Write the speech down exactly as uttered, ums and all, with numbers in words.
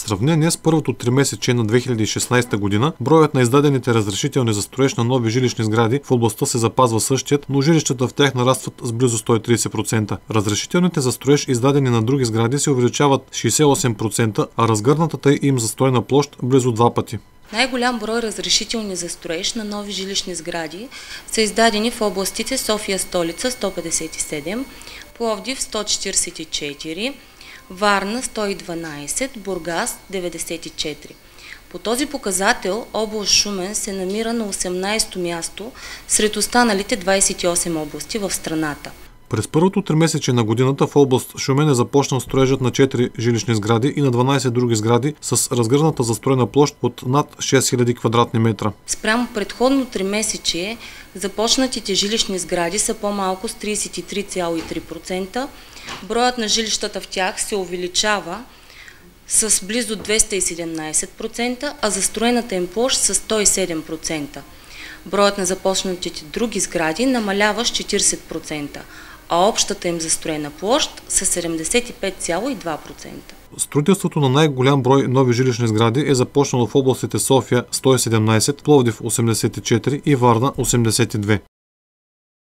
сравнение с първото тримесечие на две хиляди и шестнадесета година, броят на издадените разрешителни за строеж на нови жилищни сгради в областта се запазва същият, но жилищата в тях нарастват с близо сто и тридесет процента. Разрешителните за строеж, издадени на други сгради, се увеличават шейсет и осем процента, а разгърнатата им застроена площ близо два пъти. Най-голям брой разрешителни за строеж на нови жилищни сгради са издадени в областите София столица сто петдесет и седем, Пловдив сто четиридесет и четири, Варна сто и дванадесет, Бургас деветдесет и четири. По този показател област Шумен се намира на осемнадесето място сред останалите двадесет и осем области в страната. През първото тримесечие на годината в област Шумен е започнал строежът на четири жилищни сгради и на дванадесет други сгради с разгърната застроена площ от над шест хиляди квадратни метра. Спрямо предходно тримесечие започнатите жилищни сгради са по-малко с тридесет и три цяло и три процента. Броят на жилищата в тях се увеличава с близо двеста и седемнадесет процента, а застроената им площ с сто и седем процента. Броят на започнатите други сгради намалява с четиридесет процента, а общата им застроена площ с седемдесет и пет цяло и два процента. Строителството на най-голям брой нови жилищни сгради е започнало в областите София сто и седемнадесет, Пловдив осемдесет и четири и Варна осемдесет и две.